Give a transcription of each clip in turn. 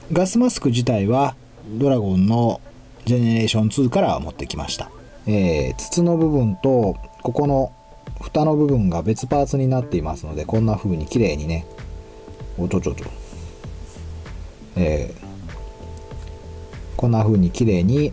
ガスマスク自体はドラゴンのジェネレーション2から持ってきました。筒の部分とここの蓋の部分が別パーツになっていますので、こんな風に綺麗にね、こんな風に綺麗に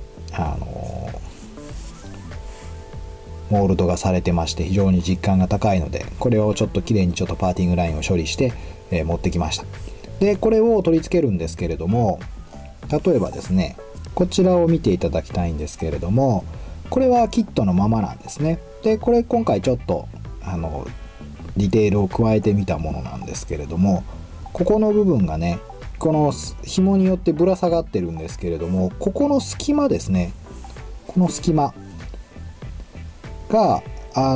モールドがされてまして、非常に実感が高いので、これをちょっと綺麗にちょっとパーティングラインを処理して、持ってきました。でこれを取り付けるんですけれども、例えばですね、こちらを見ていただきたいんですけれども、これはキットのままなんですね。でこれ今回ちょっとディテールを加えてみたものなんですけれども、ここの部分がね、この紐によってぶら下がってるんですけれども、ここの隙間ですね、この隙間が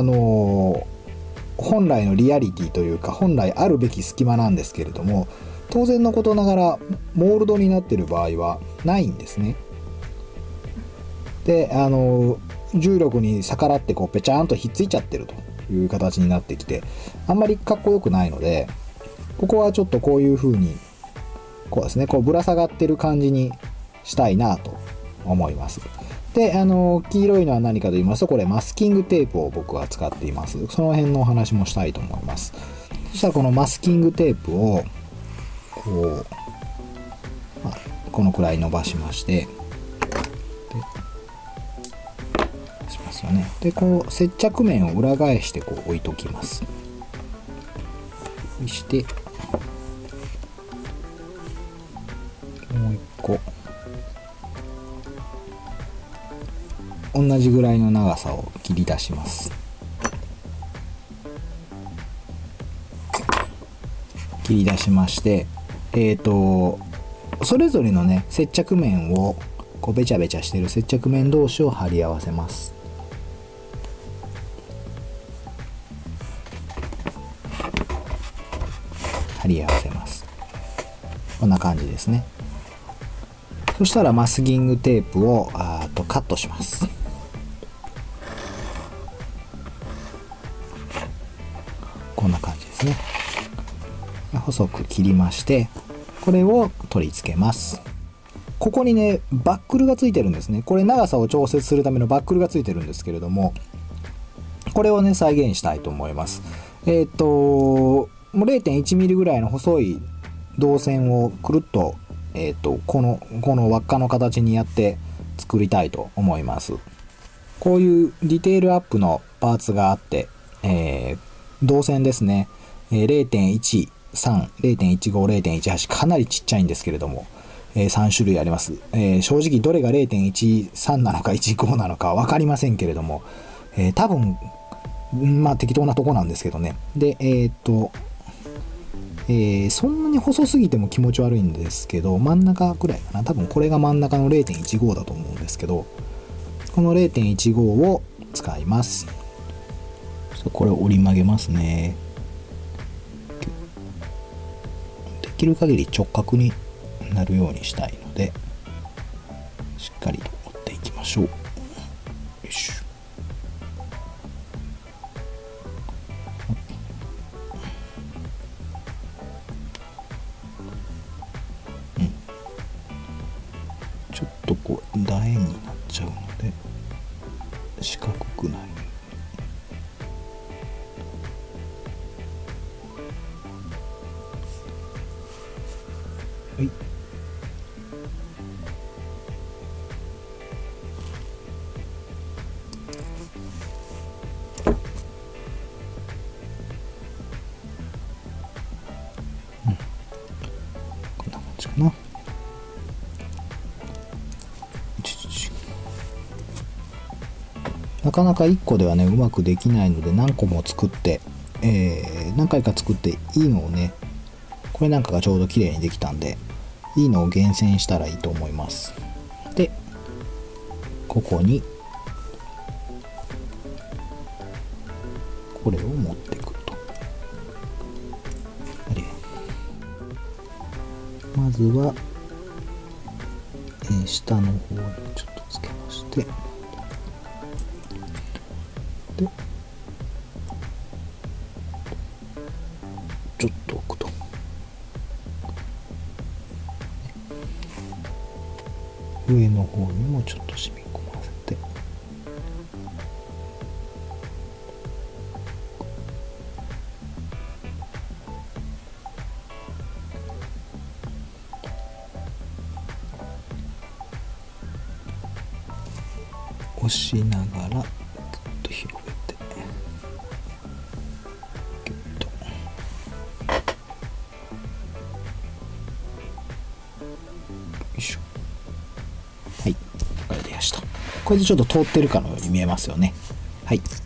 本来のリアリティというか、本来あるべき隙間なんですけれども、当然のことながらモールドになっている場合はないんですね。で重力に逆らってこうペチャーンとひっついちゃってるという形になってきて、あんまりかっこよくないので、ここはちょっとこういう風にこうですね、こうぶら下がってる感じにしたいなと思います。で黄色いのは何かと言いますと、これマスキングテープを僕は使っています。その辺のお話もしたいと思います。そしたらこのマスキングテープをこう、このくらい伸ばしまして、しますよね。でこう接着面を裏返してこう置いときます。そしてもう一個同じぐらいの長さを切り出します。切り出しまして、それぞれのね接着面をこうべちゃべちゃしてる接着面同士を貼り合わせます。貼り合わせます。こんな感じですね。そしたらマスキングテープをカットします。こんな感じですね。細く切りまして、これを取り付けます。ここにねバックルがついてるんですね。これ長さを調節するためのバックルがついてるんですけれども、これをね再現したいと思います。もう 0.1 ミリぐらいの細い導線をくるっと、この輪っかの形にやって作りたいと思います。こういうディテールアップのパーツがあって、導線ですね、0.13、0.15、0.18 かなりちっちゃいんですけれども、3種類あります。正直どれが 0.13 なのか15なのか分かりませんけれども、多分まあ適当なとこなんですけどね。でそんなに細すぎても気持ち悪いんですけど、真ん中くらいかな。多分これが真ん中の 0.15 だと思うんですけど、この 0.15 を使います。これを折り曲げますね。できる限り直角になるようにしたいので、しっかりと折っていきましょう。よいしょ。ちょっとこう楕円になっちゃうので四角くなる。はい。こんな感じかな。なかなか1個ではねうまくできないので、何個も作って、何回か作っていいのをね、これなんかがちょうど綺麗にできたんで、いいのを厳選したらいいと思います。でここにこれを持ってくると。まずは、下の方にちょっとつけまして、でちょっと置くと。 上の方にもちょっと染み込ませて、押しながらグッと広げて、ギュッと。よいしょ。はい、これでやした。これでちょっと通ってるかのように見えますよね。はい。